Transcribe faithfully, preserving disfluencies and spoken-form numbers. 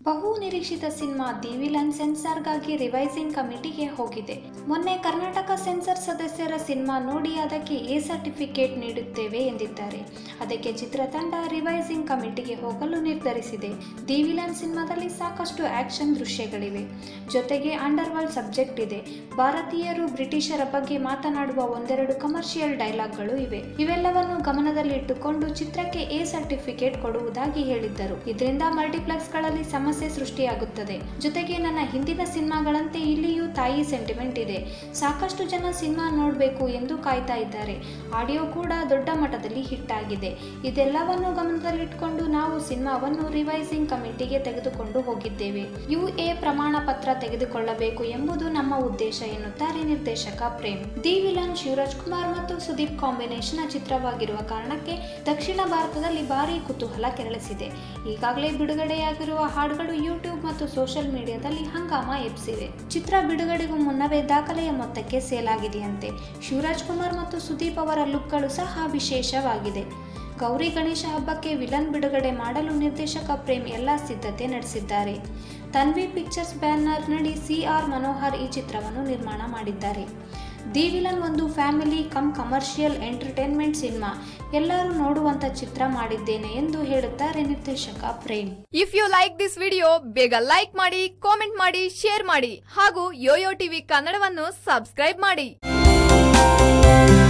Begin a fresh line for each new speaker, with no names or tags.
ಬಹು ನಿರೀಕ್ಷಿತ cinema The Villain ಸೆನ್ಸಾರ್ಗಾಗಿ ರಿವೈಸಿಂಗ್ ಕಮಿಟಿಗೆ ಹೋಗಿದೆ. ಮೊನ್ನೆ ಕರ್ನಾಟಕ ಸೆನ್ಸಾರ್ ಸದಸ್ಯರ ಸಿನಿಮಾ ನೋಡಿ ಅದಕ್ಕೆ ಎ ಸರ್ಟಿಫಿಕೇಟ್ ನೀಡುತ್ತೇವೆ ಎಂದಿದ್ದಾರೆ. ಅದಕ್ಕೆ ಚಿತ್ರತಂಡ ರಿವೈಸಿಂಗ್ ಕಮಿಟಿಗೆ ಹೋಗಲು ನಿರ್ಧರಿಸಿದೆ. ದಿ ವಿಲನ್ ಸಿನಿಮಾದಲ್ಲಿ ಸಾಕಷ್ಟು ಆಕ್ಷನ್ ದೃಶ್ಯಗಳಿವೆ, ಜೊತೆಗೆ ಅಂಡರ್ ವರ್ಲ್ಡ್ ಸಬ್ಜೆಕ್ಟ್ ಇದೆ. ಭಾರತೀಯರು ಬ್ರಿಟಿಷರ ಬಗ್ಗೆ ಮಾತನಾಡುವ ಒಂದೆರಡು ಕಮರ್ಷಿಯಲ್ ಡೈಲಾಗ್ಗಳು ಇವೆ. ಇವೆಲ್ಲವನ್ನು ಗಮನದಲ್ಲಿಟ್ಟುಕೊಂಡು ಚಿತ್ರಕ್ಕೆ ಎ ಸರ್ಟಿಫಿಕೇಟ್ ಕೊಡುವುದಾಗಿ ಹೇಳಿದ್ದರು. ಇದರಿಂದ ಮಲ್ಟಿಪ್ಲೆಕ್ಸ್ಗಳಲ್ಲಿ ಸಮಸ್ಯೆ ಸೃಷ್ಟಿಯಾಗುತ್ತದೆ. ಜೊತೆಗೆ ನನ್ನ ಹಿಂದಿನ ಸಿನಿಮಾಗಳಂತೆ ಇಲ್ಲಿಯೂ ತಾಯಿ ಸೆಂಟಿಮೆಂಟ್ ಇದೆ. ಸಾಕಷ್ಟು ಜನ ಸಿನಿಮಾ ನೋಡಬೇಕು ಎಂದು ಕಾಯ್ತಾ ಇದ್ದಾರೆ. ಆಡಿಯೋ ಕೂಡ ದೊಡ್ಡ ಮಟ್ಟದಲ್ಲಿ ಹಿಟ್ ಆಗಿದೆ. ಇದೆಲ್ಲವನ್ನು ಗಮನದಲ್ಲಿಟ್ಟುಕೊಂಡು ನಾವು ಸಿನಿಮಾವನ್ನು ರಿವೈಸಿಂಗ್ ಕಮಿಟಿಗೆ ತೆಗೆದುಕೊಂಡು ಹೋಗಿದ್ದೇವೆ. ಯು ಎ ಪ್ರಮಾಣ ಪತ್ರ ತೆಗೆದುಕೊಳ್ಳಬೇಕು ಎಂಬುದು ನಮ್ಮ ಉದ್ದೇಶ ಎನ್ನುತ್ತಾರೆ ನಿರ್ದೇಶಕ ಪ್ರೇಮ್. ದಿ ವಿಲನ್ ಶಿವರಾಜ್ ಕುಮಾರ್ ಮತ್ತು ಸುದೀಪ್ ಕಾಂಬಿನೇಷನ್ ಚಿತ್ರವಾಗಿರುವ ಕಾರಣಕ್ಕೆ ದಕ್ಷಿಣ ಭಾರತದಲ್ಲಿ ಭಾರಿ ಕುತೂಹಲ ಕೆರಳಿಸಿದೆ. ಈಗಾಗಲೇ ಬಿಡುಗಡೆಯಾಗಿರುವ ಹಾಡುಗಳು ಯೂಟ್ಯೂಬ್ ಮತ್ತು ಸೋಷಿಯಲ್ ಮೀಡಿಯಾದಲ್ಲಿ ಹಂಗಾಮ ಎಬ್ಸಿವೆ. ಚಿತ್ರ ಬಿಡುಗಡೆಗೂ ಮುನ್ನವೇ ದಾಖಲೆಯ ಮೊತ್ತಕ್ಕೆ ಸೇಲ್ ಆಗಿದೆಯಂತೆ. ಶಿವರಾಜ್ ಕುಮಾರ್ ಮತ್ತು ಸುದೀಪ್ ಅವರ ಲುಕ್ಗಳು ಸಹ ವಿಶೇಷವಾಗಿದೆ. ಗೌರಿ ಗಣೇಶ ಹಬ್ಬಕ್ಕೆ ವಿಲನ್ ಬಿಡುಗಡೆ ಮಾಡಲು ನಿರ್ದೇಶಕ ಪ್ರೇಮ್ ಎಲ್ಲ ಸಿದ್ಧತೆ ನಡೆಸಿದ್ದಾರೆ. ತನ್ವಿ ಪಿಕ್ಚರ್ಸ್ ಬ್ಯಾನರ್ ನಡಿ ಸಿ ಆರ್ ಮನೋಹರ್ ಈ ಚಿತ್ರವನ್ನು ನಿರ್ಮಾಣ ಮಾಡಿದ್ದಾರೆ. ದಿ ವಿಲನ್ ಒಂದು family come commercial entertainment cinema. ಎಲ್ಲರೂ ನೋಡುವಂತ ಚಿತ್ರ ಮಾಡಿದ್ದೇನೆ ಎಂದು ಹೇಳುತ್ತಾರೆ ನಿರ್ದೇಶಕ Prem.
If you like this video ಬೇಗ ಲೈಕ್ ಮಾಡಿ, ಕಾಮೆಂಟ್ ಮಾಡಿ, ಶೇರ್ ಮಾಡಿ ಹಾಗೂ ಯೋಯೋ ಟಿವಿ ಕನ್ನಡವನ್ನು ಸಬ್ಸ್ಕ್ರೈಬ್ ಮಾಡಿ.